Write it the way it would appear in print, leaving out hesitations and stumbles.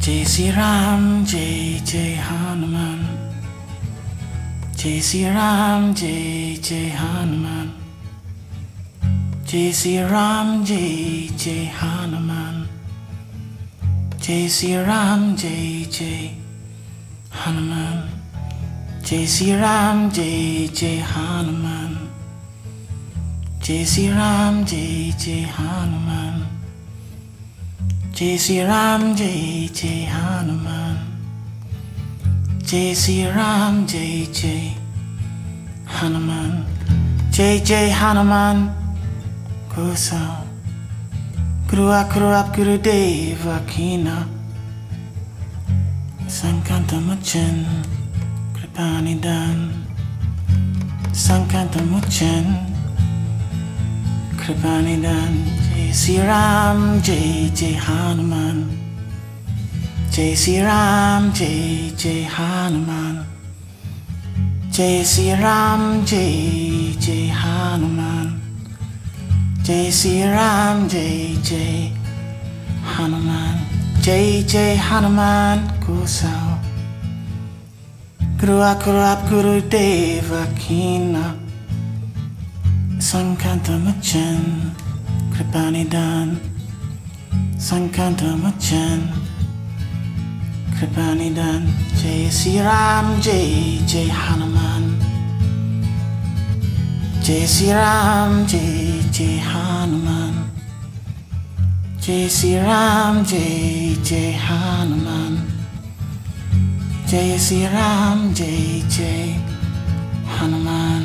Jai Sri Ram, Jai Jai Hanuman. Jai Sri Ram, Jai Jai Hanuman. Jai Sri Ram, Jai Jai Hanuman. Jai Sri Ram, Jai Jai Hanuman. Jai Sri Ram, Jai Jai Hanuman. Jai Sri Ram, Jai Jai Hanuman. Jai Sri Ram, Jai Jai Hanuman. Jai Sri Ram, Jai Jai Hanuman. Jai Jai Hanuman. Gosa Guru Akurap Guru Deva Kina Sankanta Muchen Kripanidan Sankanta Muchen Kripanidan. Jai Sri Ram, Jai Jai Hanuman. Jai Sri Ram, Jai Jai Hanuman. Jai Sri Ram, Jai Jai Hanuman. Jai Sri Ram, Jai Jai Hanuman. Jai Jai Hanuman. Kusal Guru Akurap Guru Deva Kina Sankanta Muchen Kripanidan Sankanta Muchen Kripanidan. Jai Sri Ram, Jai Jai Hanuman. Jai Sri Ram, Jai Jai Hanuman. Jai Sri Ram, Jai Jai Hanuman. Jai Sri Ram, Jai Jai Hanuman.